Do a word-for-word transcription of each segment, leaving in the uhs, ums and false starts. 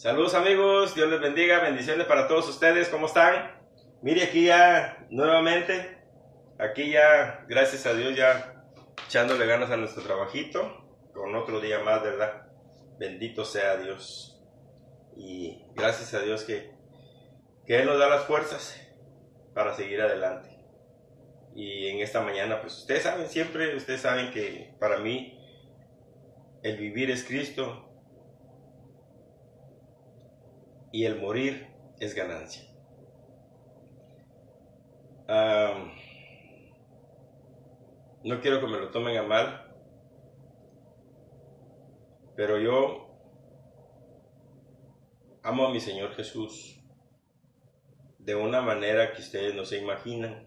Saludos amigos, Dios les bendiga, bendiciones para todos ustedes, ¿cómo están? Mire aquí ya nuevamente, aquí ya, gracias a Dios, ya echándole ganas a nuestro trabajito, con otro día más, ¿verdad? Bendito sea Dios. Y gracias a Dios que, que Él nos da las fuerzas para seguir adelante. Y en esta mañana, pues ustedes saben siempre, ustedes saben que para mí el vivir es Cristo y el morir es ganancia. Um, no quiero que me lo tomen a mal, pero yo amo a mi Señor Jesús de una manera que ustedes no se imaginan.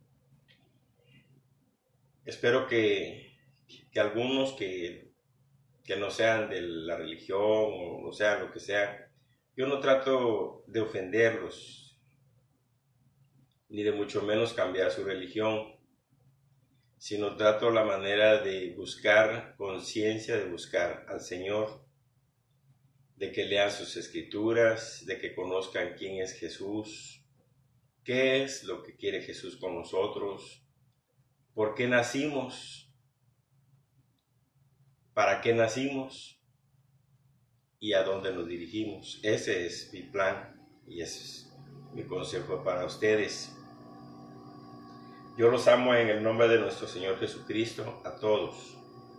Espero que, que algunos que, que no sean de la religión o no sean lo que sea, yo no trato de ofenderlos, ni de mucho menos cambiar su religión, sino trato la manera de buscar conciencia, de buscar al Señor, de que lean sus escrituras, de que conozcan quién es Jesús, qué es lo que quiere Jesús con nosotros, por qué nacimos, para qué nacimos y a dónde nos dirigimos. Ese es mi plan y ese es mi consejo para ustedes. Yo los amo en el nombre de nuestro Señor Jesucristo a todos,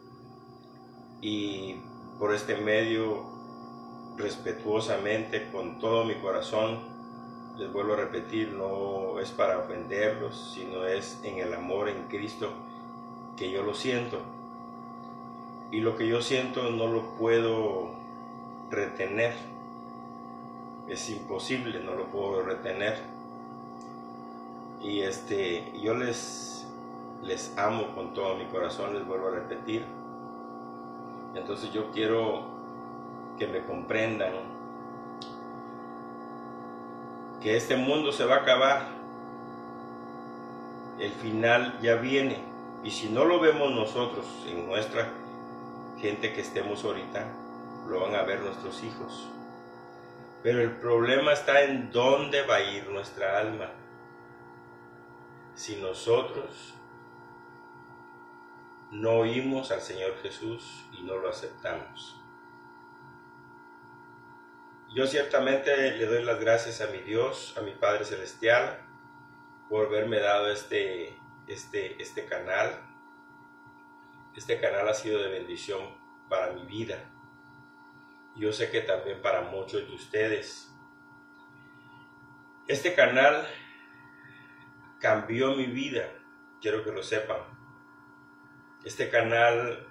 y por este medio, respetuosamente, con todo mi corazón, les vuelvo a repetir, no es para ofenderlos, sino es en el amor en Cristo que yo lo siento, y lo que yo siento no lo puedo retener, es imposible, no lo puedo retener. Y este, yo les, les amo con todo mi corazón, les vuelvo a repetir. Entonces yo quiero que me comprendan que este mundo se va a acabar, el final ya viene, y si no lo vemos nosotros en nuestra gente que estemos ahorita, lo van a ver nuestros hijos. Pero el problema está en dónde va a ir nuestra alma. Si nosotros no oímos al Señor Jesús y no lo aceptamos. Yo ciertamente le doy las gracias a mi Dios, a mi Padre Celestial, por haberme dado este, este, este canal. Este canal ha sido de bendición para mi vida. Yo sé que también para muchos de ustedes. Este canal cambió mi vida, quiero que lo sepan. Este canal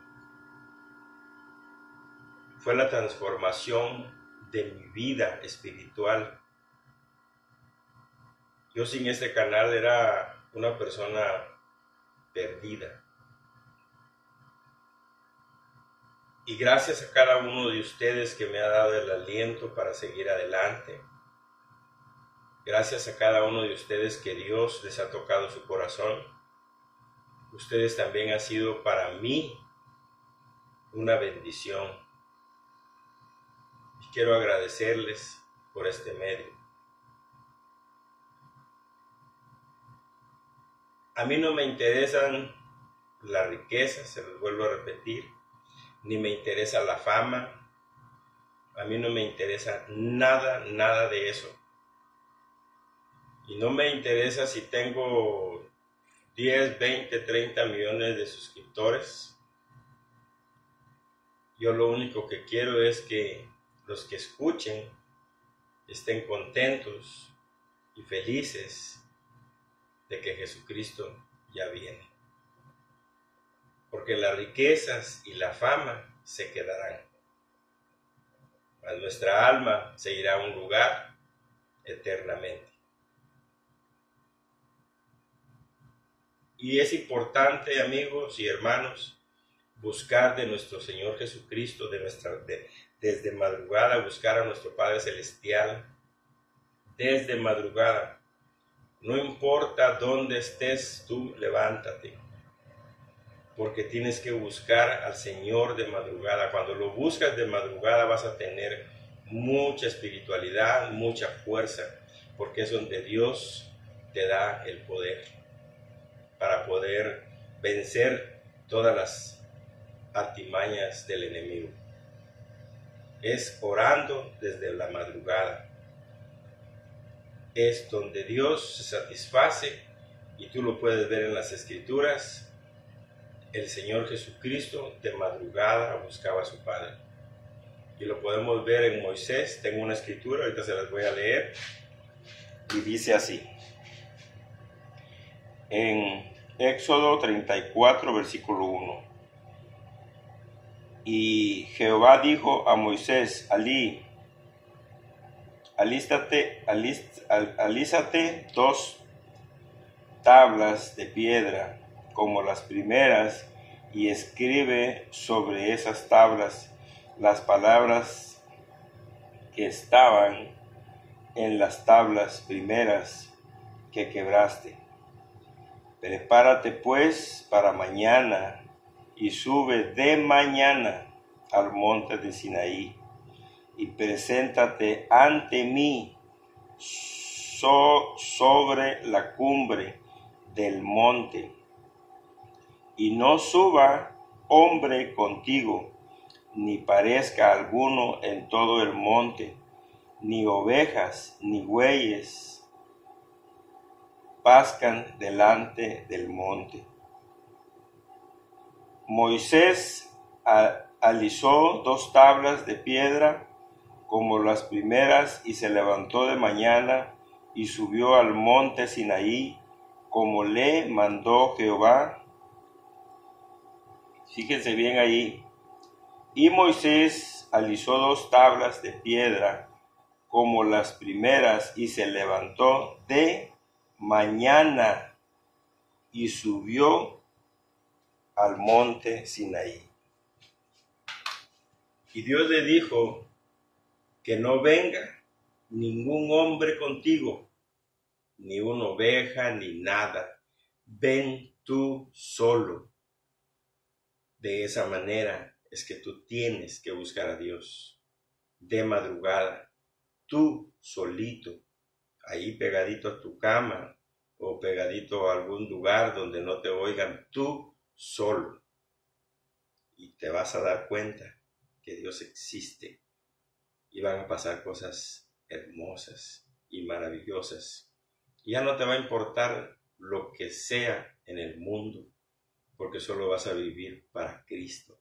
fue la transformación de mi vida espiritual. Yo sin este canal era una persona perdida. Y gracias a cada uno de ustedes que me ha dado el aliento para seguir adelante. Gracias a cada uno de ustedes que Dios les ha tocado su corazón. Ustedes también han sido para mí una bendición. Y quiero agradecerles por este medio. A mí no me interesan las riquezas, se los vuelvo a repetir. Ni me interesa la fama, a mí no me interesa nada, nada de eso. Y no me interesa si tengo diez, veinte, treinta millones de suscriptores. Yo lo único que quiero es que los que escuchen estén contentos y felices de que Jesucristo ya viene. Porque las riquezas y la fama se quedarán. Mas nuestra alma se irá a un lugar eternamente. Y es importante, amigos y hermanos, buscar de nuestro Señor Jesucristo, de nuestra, de, desde madrugada, buscar a nuestro Padre Celestial, desde madrugada. No importa dónde estés, tú levántate. Porque tienes que buscar al Señor de madrugada. Cuando lo buscas de madrugada vas a tener mucha espiritualidad, mucha fuerza, porque es donde Dios te da el poder para poder vencer todas las artimañas del enemigo. Es orando desde la madrugada. Es donde Dios se satisface, y tú lo puedes ver en las Escrituras. El Señor Jesucristo de madrugada buscaba a su Padre. Y lo podemos ver en Moisés. Tengo una escritura, ahorita se las voy a leer. Y dice así. En Éxodo treinta y cuatro, versículo uno. Y Jehová dijo a Moisés, Alí, alístate, alist, al, alízate dos tablas de piedra como las primeras, y escribe sobre esas tablas las palabras que estaban en las tablas primeras que quebraste. Prepárate pues para mañana y sube de mañana al monte de Sinaí y preséntate ante mí so, sobre la cumbre del monte, y no suba hombre contigo, ni parezca alguno en todo el monte, ni ovejas, ni bueyes pascan delante del monte. Moisés alisó dos tablas de piedra como las primeras, y se levantó de mañana y subió al monte Sinaí, como le mandó Jehová. Fíjense bien ahí. Y Moisés alisó dos tablas de piedra como las primeras, y se levantó de mañana y subió al monte Sinaí. Y Dios le dijo que no venga ningún hombre contigo, ni una oveja, ni nada. Ven tú solo. De esa manera es que tú tienes que buscar a Dios de madrugada, tú solito, ahí pegadito a tu cama o pegadito a algún lugar donde no te oigan, tú solo. Y te vas a dar cuenta que Dios existe y van a pasar cosas hermosas y maravillosas. Y ya no te va a importar lo que sea en el mundo, porque solo vas a vivir para Cristo.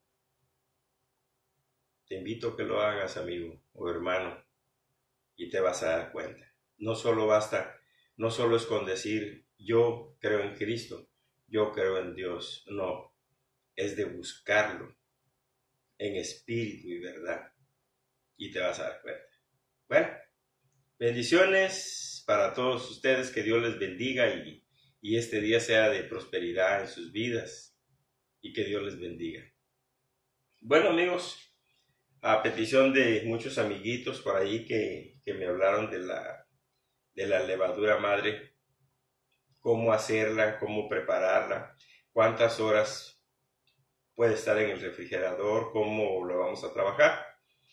Te invito a que lo hagas, amigo o hermano, y te vas a dar cuenta. No solo basta, no solo es con decir, yo creo en Cristo, yo creo en Dios. No, es de buscarlo en espíritu y verdad, y te vas a dar cuenta. Bueno, bendiciones para todos ustedes, que Dios les bendiga y y este día sea de prosperidad en sus vidas, y que Dios les bendiga. Bueno, amigos, a petición de muchos amiguitos por ahí que, que me hablaron de la, de la levadura madre, cómo hacerla, cómo prepararla, cuántas horas puede estar en el refrigerador, cómo lo vamos a trabajar.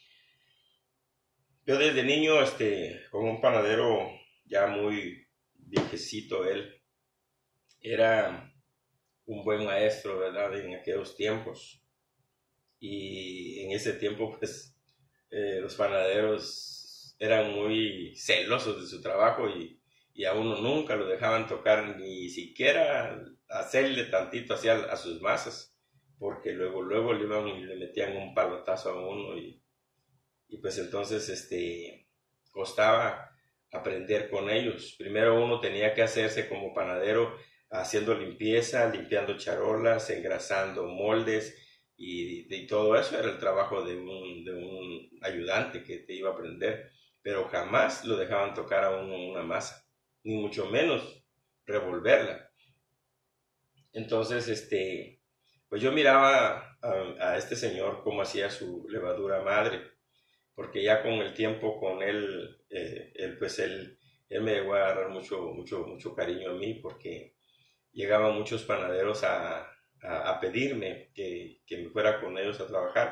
Yo desde niño, este, con un panadero ya muy viejecito él, era un buen maestro, ¿verdad? En aquellos tiempos. Y en ese tiempo, pues, eh, los panaderos eran muy celosos de su trabajo, y, y a uno nunca lo dejaban tocar, ni siquiera hacerle tantito hacia a sus masas, porque luego, luego le iban y le metían un palotazo a uno, y, y pues entonces, este, costaba aprender con ellos. Primero uno tenía que hacerse como panadero, haciendo limpieza, limpiando charolas, engrasando moldes, y, y todo eso era el trabajo de un, de un ayudante que te iba a aprender, pero jamás lo dejaban tocar a uno una masa, ni mucho menos revolverla. Entonces, este, pues yo miraba a, a este señor cómo hacía su levadura madre, porque ya con el tiempo con él, eh, él pues él, él me llegó a agarrar mucho, mucho, mucho cariño a mí, porque llegaban muchos panaderos a, a, a pedirme que, que me fuera con ellos a trabajar,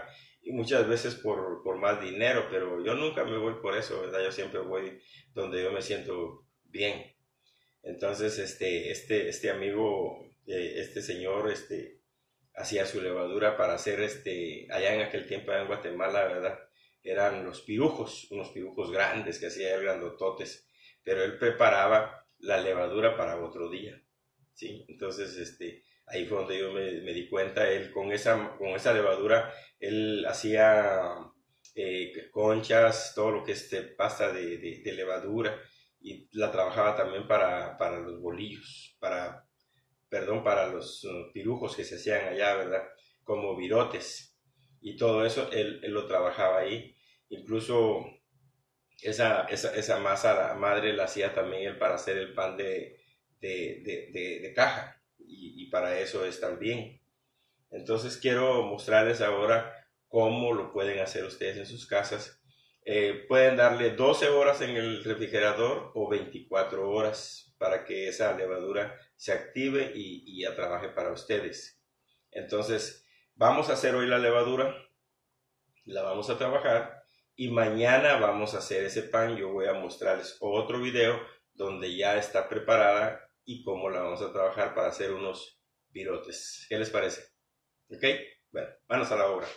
y muchas veces por, por más dinero, pero yo nunca me voy por eso, ¿verdad? Yo siempre voy donde yo me siento bien. Entonces, este, este, este amigo, eh, este señor, este, hacía su levadura para hacer, este, allá en aquel tiempo en Guatemala, ¿verdad? Eran los pirujos, unos pirujos grandes que hacía él, grandototes, pero él preparaba la levadura para otro día, ¿sí? Entonces, este, ahí fue donde yo me, me di cuenta, él con esa, con esa levadura, él hacía eh, conchas, todo lo que es este, pasta de, de, de levadura, y la trabajaba también para, para los bolillos, para, perdón, para los uh, pirujos que se hacían allá, ¿verdad? Como virotes, y todo eso él, él lo trabajaba ahí. Incluso esa, esa, esa masa la madre la hacía también él para hacer el pan de, de, de, de, de caja, y, y para eso es también. Entonces quiero mostrarles ahora cómo lo pueden hacer ustedes en sus casas. Eh, pueden darle doce horas en el refrigerador o veinticuatro horas para que esa levadura se active y, y ya trabaje para ustedes. Entonces vamos a hacer hoy la levadura, la vamos a trabajar y mañana vamos a hacer ese pan. Yo voy a mostrarles otro video donde ya está preparada y cómo la vamos a trabajar para hacer unos virotes. ¿Qué les parece? ¿Ok? Bueno, manos a la obra.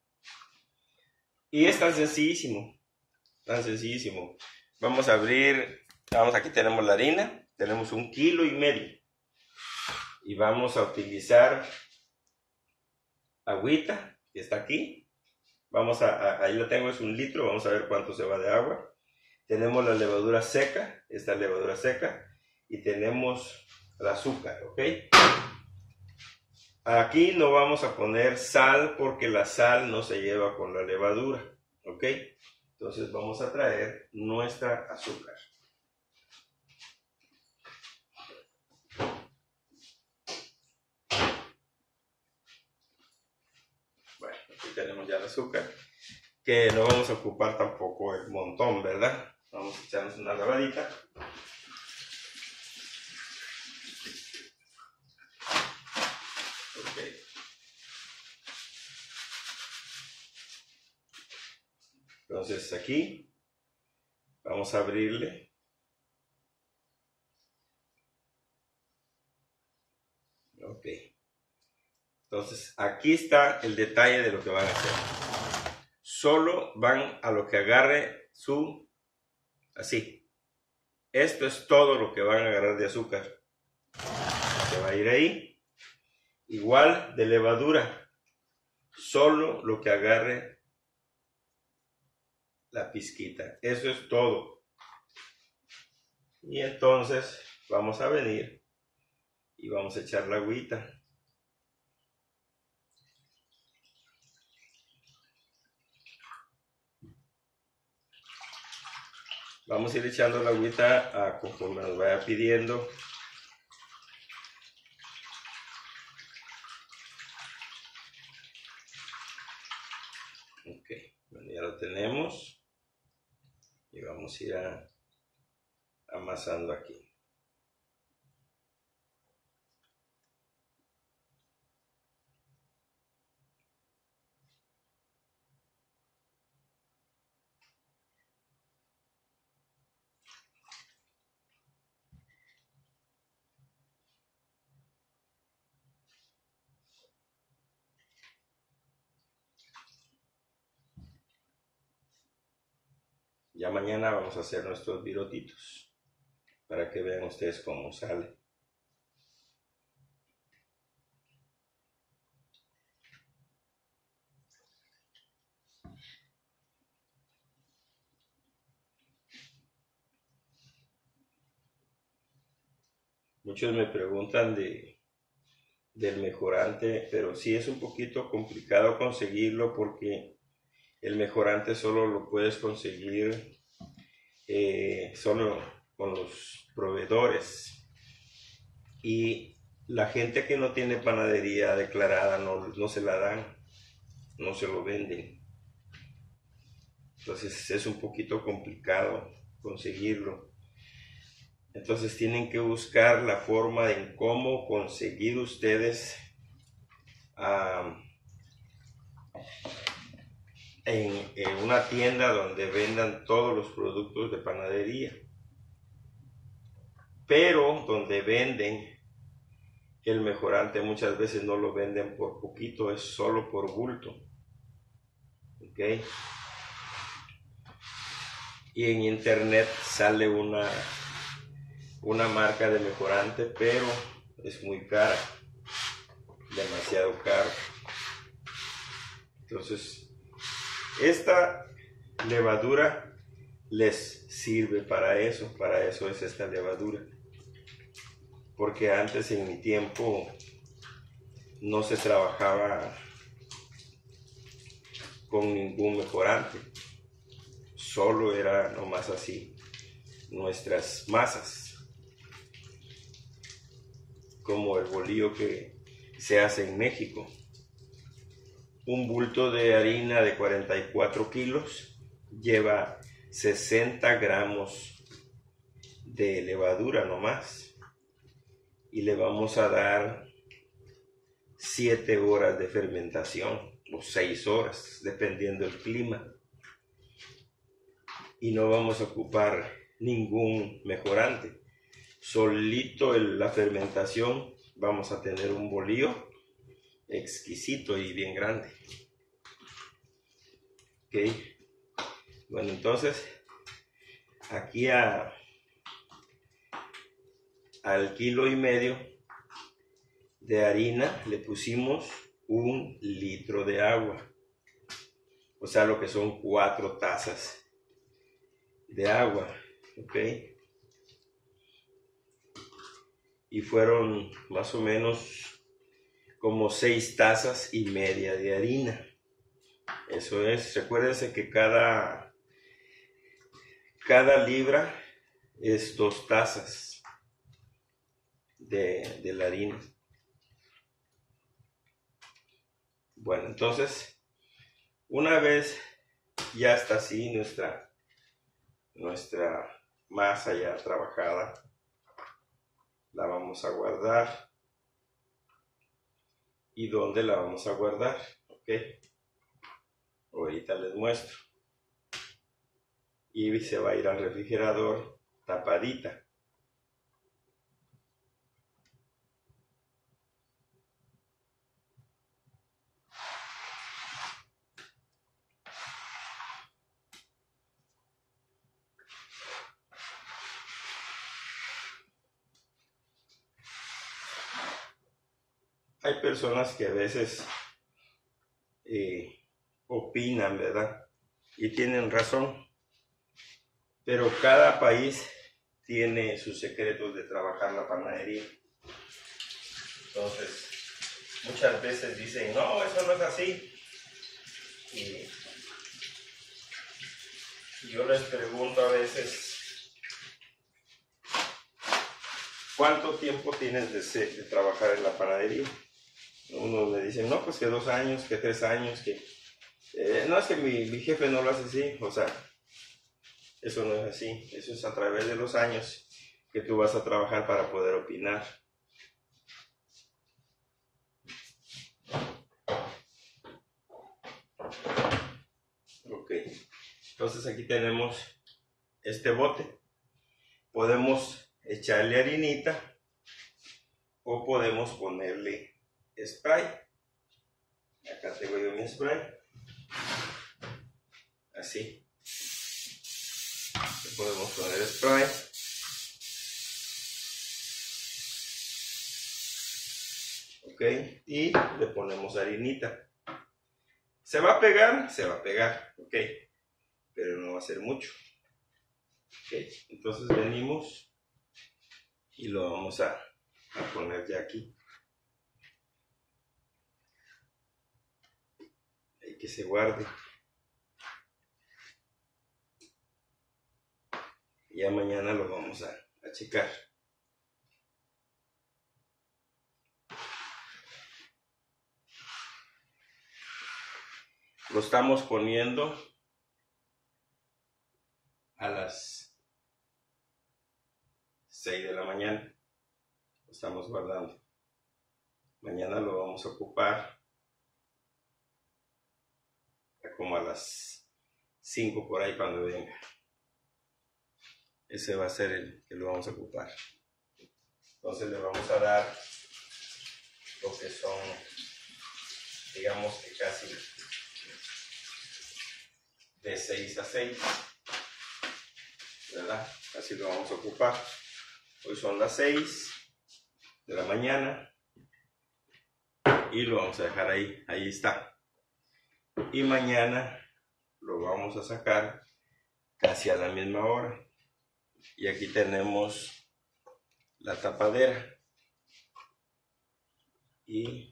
Y es tan sencillísimo, tan sencillísimo. Vamos a abrir, vamos, aquí tenemos la harina, tenemos un kilo y medio. Y vamos a utilizar agüita, que está aquí. Vamos a, a, ahí la tengo, es un litro, vamos a ver cuánto se va de agua. Tenemos la levadura seca, esta levadura seca. Y tenemos el azúcar, ¿ok? Aquí no vamos a poner sal porque la sal no se lleva con la levadura, ¿ok? Entonces vamos a traer nuestra azúcar. Bueno, aquí tenemos ya el azúcar, que no vamos a ocupar tampoco el montón, ¿verdad? Vamos a echarnos una lavadita. Entonces aquí vamos a abrirle. Ok. Entonces aquí está el detalle de lo que van a hacer. Solo van a lo que agarre su, así. Esto es todo lo que van a agarrar de azúcar. Se va a ir ahí. Igual de levadura. Solo lo que agarre la pizquita. Eso es todo. Y entonces vamos a venir y vamos a echar la agüita. Vamos a ir echando la agüita a conforme nos vaya pidiendo. Ok, bueno, ya lo tenemos. Y vamos a ir a, amasando aquí. Ya mañana vamos a hacer nuestros virotitos para que vean ustedes cómo sale. Muchos me preguntan de, del mejorante, pero sí es un poquito complicado conseguirlo porque el mejorante solo lo puedes conseguir eh, solo con los proveedores, y la gente que no tiene panadería declarada no, no se la dan, no se lo venden. Entonces es un poquito complicado conseguirlo. Entonces tienen que buscar la forma de cómo conseguir ustedes uh, en, en una tienda donde vendan todos los productos de panadería, pero donde venden el mejorante muchas veces no lo venden por poquito, es solo por bulto. ¿Ok? Y en internet sale una, una marca de mejorante, pero es muy cara, demasiado caro. Entonces, esta levadura les sirve para eso, para eso es esta levadura. Porque antes en mi tiempo no se trabajaba con ningún mejorante, solo era nomás así nuestras masas, como el bolillo que se hace en México. Un bulto de harina de cuarenta y cuatro kilos lleva sesenta gramos de levadura nomás, y le vamos a dar siete horas de fermentación o seis horas dependiendo del clima, y no vamos a ocupar ningún mejorante. Solito en la fermentación vamos a tener un bolillo exquisito y bien grande. Ok, bueno, entonces aquí a al kilo y medio de harina le pusimos un litro de agua, o sea, lo que son cuatro tazas de agua. Ok, y fueron más o menos como seis tazas y media de harina. Eso es, recuérdense que cada cada libra es dos tazas de, de la harina. Bueno, entonces una vez ya está así nuestra nuestra masa ya trabajada, la vamos a guardar. ¿Y dónde la vamos a guardar? Ok, ahorita les muestro. Y se va a ir al refrigerador tapadita. Hay personas que a veces eh, opinan, ¿verdad? Y tienen razón. Pero cada país tiene sus secretos de trabajar la panadería. Entonces, muchas veces dicen, no, eso no es así. Y yo les pregunto a veces, ¿cuánto tiempo tienes de, ser, de trabajar en la panadería? Unos me dicen, no, pues que dos años, que tres años, que... Eh, no, es que mi, mi jefe no lo hace así. O sea, eso no es así. Eso es a través de los años que tú vas a trabajar para poder opinar. Ok, entonces aquí tenemos este bote. Podemos echarle harinita o podemos ponerle spray. Acá tengo yo mi spray. Así. Le podemos poner spray. Ok, y le ponemos harinita. ¿Se va a pegar? Se va a pegar, ok, pero no va a ser mucho. Ok, entonces venimos y lo vamos a, a poner ya aquí. Hay que se guarde. Y ya mañana lo vamos a, a checar. Lo estamos poniendo a las seis de la mañana. Lo estamos guardando. Mañana lo vamos a ocupar como a las cinco por ahí cuando venga. Ese va a ser el que lo vamos a ocupar. Entonces le vamos a dar lo que son, digamos que casi de seis a seis, ¿verdad? Así lo vamos a ocupar. Hoy son las seis de la mañana y lo vamos a dejar ahí, ahí está. Y mañana lo vamos a sacar casi a la misma hora. Y aquí tenemos la tapadera. Y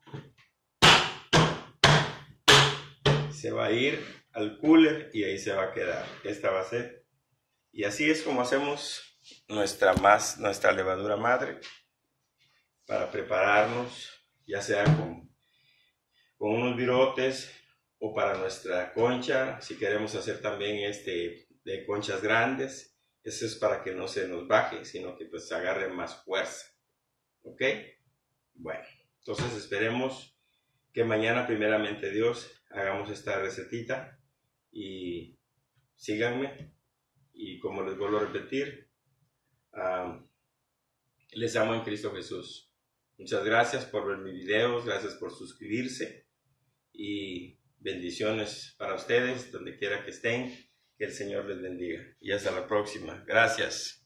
se va a ir al cooler y ahí se va a quedar. Esta va a ser. Y así es como hacemos nuestra, más, nuestra levadura madre para prepararnos, ya sea con, con unos virotes o para nuestra concha. Si queremos hacer también este de conchas grandes, eso es para que no se nos baje, sino que pues agarre más fuerza. ¿Ok? Bueno, entonces esperemos que mañana, primeramente Dios, hagamos esta recetita y síganme. Y como les vuelvo a repetir, um, les amo en Cristo Jesús. Muchas gracias por ver mis videos, gracias por suscribirse y bendiciones para ustedes donde quiera que estén. Que el Señor les bendiga. Y hasta la próxima. Gracias.